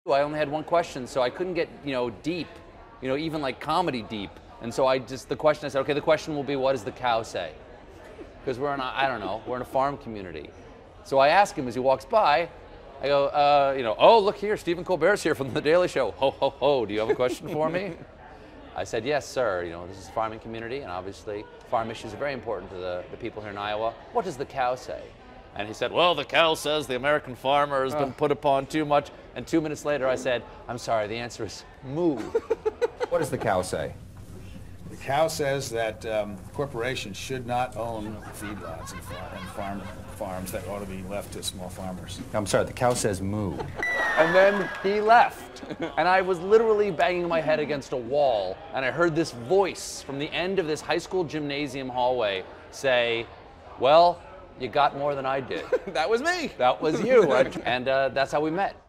I only had one question, so I couldn't get, deep, even like comedy deep. And so I said, okay, the question will be, what does the cow say? Because we're in a farm community. So I ask him as he walks by, I go, oh, look here, Stephen Colbert's here from The Daily Show. Ho, ho, ho, do you have a question for me? I said, yes, sir. This is a farming community, and obviously farm issues are very important to the people here in Iowa. What does the cow say? And he said, well, the cow says the American farmer has been put upon too much. And 2 minutes later, I said, I'm sorry, the answer is moo. What does the cow say? The cow says that corporations should not own feedlots and farms that ought to be left to small farmers. I'm sorry, the cow says moo. And then he left. And I was literally banging my head against a wall, and I heard this voice from the end of this high school gymnasium hallway say, well, you got more than I did. That was me. That was you. And that's how we met.